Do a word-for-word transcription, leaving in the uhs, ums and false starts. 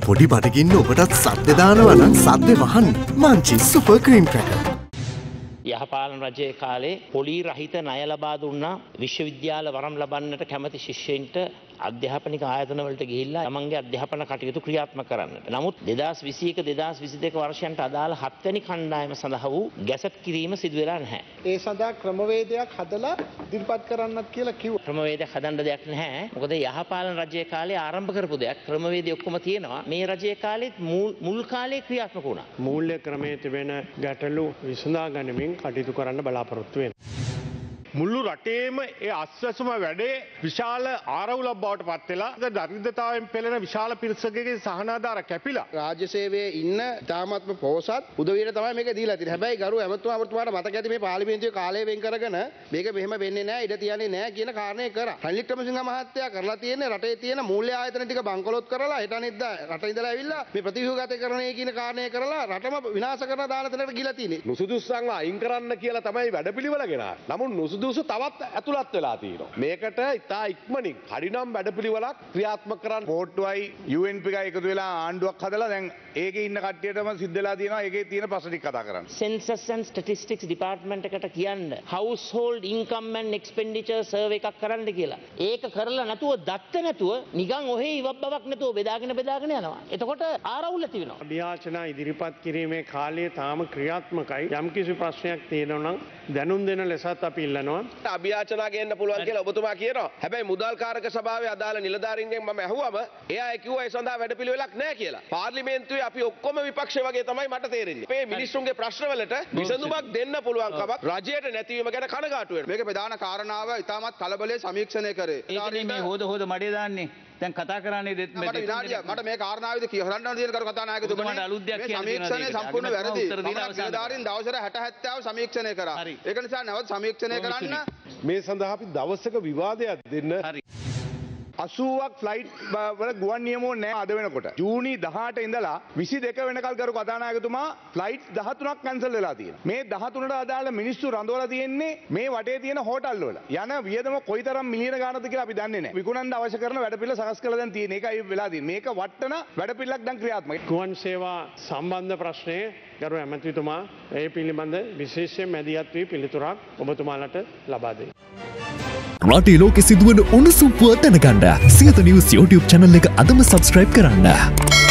පොඩි බඩගින්න ඔබටත් සද්ද දානවා නම් සද්ද වහන්න මංචි සුපර් ක්‍රීම් ක්‍රැකර්. යහපාලන රජයේ කාලේ පොලී රහිත ණය ලබා දුන්නා විශ්වවිද්‍යාල වරම් ලබන්නට කැමති ශිෂ්‍යයින්ට අධ්‍යාපනික ආයතන වලට ගිහිල්ලා තමන්ගේ අධ්‍යාපන කටයුතු ක්‍රියාත්මක කරන්නට. නමුත් දෙදාස් විසියක දෙදාස් විසිදෙක වර්ෂයන්ට අදාළ හත්වැනි කණ්ඩායම සඳහා වූ ගැසට් කිරීම සිදු වෙලා නැහැ. ඒ සඳහා ක්‍රමවේදයක් හදලා ඉදිරිපත් කරන්නත් කියලා කිව්වා. ක්‍රමවේදයක් හදන්න දෙයක් නැහැ. මොකද යහපාලන රජයේ කාලේ ආරම්භ කරපු දෙයක්. ක්‍රමවේදය ඔක්කොම තියෙනවා. මේ රජයේ කාලෙත් මුල් කාලේ ක්‍රියාත්මක වුණා. මූල්‍ය ක්‍රමයේ තිබෙන ගැටලු විසඳා ගනිමින් කටයුතු කරන්න බලාපොරොත්තු වෙනවා. මුළු රටේම ඒ අස්වැසුම වැඩේ විශාල ආරවුලක් බවට පත් වෙලා දරිද්‍රතාවයෙන් පෙළෙන විශාල පිරිසකගේ සහනාධාර කැපිලා රාජ්‍ය සේවයේ ඉන්න තාමත්ම පොහොසත් උදවියට තමයි මේක දීලා තියෙන්නේ. හැබැයි ගරු ඇමතුමා අමතුමාට මතක ඇති මේ පාර්ලිමේන්තුවේ කාලය වෙන් කරගෙන මේක මෙහෙම වෙන්නේ නැහැ ඉඩ තියන්නේ නැහැ කියන කාරණේ කරා. රනිල් ක්‍රමසිංහ මහත්තයා කරලා තියෙන්නේ රටේ තියෙන මූල්‍ය ආයතන ටික බංකොලොත් කරලා හෙට අනිද්දා රට ඉඳලා ඇවිල්ලා මේ ප්‍රතිව්‍යුහගතකරණය කියන කාරණේ කරලා රටම විනාශ කරන දාන තැනකට ගිහලා තියෙන්නේ. නුසුදුස්සන්ව අයින් කරන්න කියලා තමයි වැඩපිළිවෙල ගෙනා. නමුත් නුසුදු සුදු තවත් ඇතුළත් වෙලා තියෙනවා. මේකට ඉතා ඉක්මනින් හරිනම් වැඩපිළිවෙලක් ක්‍රියාත්මක කරන්න පොට්ටුවයි යූ එන් පී එකයි එකතු වෙලා ආණ්ඩුවක් හදලා දැන් ඒකේ ඉන්න කට්ටියටම සිද්ධ වෙලා තියෙනවා. ඒකේ තියෙන ප්‍රශ්න ටික කතා කරන්න. Census and Statistics Department එකට කියන්න household income and expenditure survey එකක් කරන්න කියලා. ඒක කරලා නැතුව දත්ත නැතුව නිකන් ඔහේ ඉවක් බවක් නැතුව බෙදාගෙන බෙදාගෙන යනවා. එතකොට ආරවුල ඇති වෙනවා. අභියාචනා ඉදිරිපත් කිරීමේ කාලය තාම ක්‍රියාත්මකයි. යම්කිසි ප්‍රශ්නයක් තියෙනවා නම් දැනුම් දෙන ලෙසත් අපි ඉල්ලනවා. අභියාචනා ගේන්න පුළුවන් කියලා ඔබතුමා කියනවා. හැබැයි මුදල් කාරක සභාවේ අදාළ නිලධාරීන්ගෙන් මම ඇහුවම එයා කිව්වා ඒ සඳහා වැඩපිළිවෙලක් නැහැ කියලා. පාර්ලිමේන්තුවේ අපි ඔක්කොම විපක්ෂ වගේ තමයි මට තේරෙන්නේ. මේ මිනිස්සුන්ගේ ප්‍රශ්නවලට විසඳුමක් දෙන්න පුළුවන් කමක් රජයට නැතිවීම ගැන කනගාටු වෙනවා. මේක ප්‍රධාන කාරණාව ඉතාමත් කලබලයේ සමීක්ෂණය කරේ. ඒකනේ මේ හොද හොද මඩේ දාන්නේ. දැන් කතා කරන්නේ දෙත් මේ මට විනාඩිය මට මේ කාරණාවෙදි කියහරන්න තියෙන කරු කතානායකතුමනි මේ සමීක්ෂණය සම්පූර්ණ වැරදි. නිලධාරීන් දවසට හැට හැත්තෑව සමීක්ෂණය කරා. ඒක නිසා නැවත සමීක්ෂණය කරන්න මේ සඳහා අපි දවසක විවාදයක් දෙන්න. අසූවක් ෆ්ලයිට් වල ගුවන් නියමෝ නැහැ අද වෙනකොට. ජූනි දහඅට ඉඳලා විසිදෙක වෙනකල් කරු කතානායකතුමා ෆ්ලයිට් දහතුනක් කැන්සල් වෙලා තියෙනවා. මේ දහතුනට අදාළ මිනිස්සු රඳවලා තියෙන්නේ මේ වටේ තියෙන හෝටල් වල. යන වියදම කොයිතරම් මිලියන ගානක්ද කියලා අපි දන්නේ නැහැ. විකුණන්න අවශ්‍ය කරන වැඩපිළිවෙල සකස් කරලා දැන් තියෙන. ඒකයි වෙලා තියෙන්නේ. මේක වට්ටන වැඩපිළිවෙලක් දැන් ක්‍රියාත්මකයි. ගුවන් සේවා සම්බන්ධ ප්‍රශ්නයේ ගරු ඇමතිතුමා ඒ පිළිබඳ විශේෂයෙන් මැදිහත් වී පිළිතුරක් ඔබතුමාලට ලබා දෙයි. රටේ ලෝකෙ සිදුවන උණුසුම් පුවත් දැනගන්න සියත නිවුස් YouTube channel එක අදම subscribe කරන්න.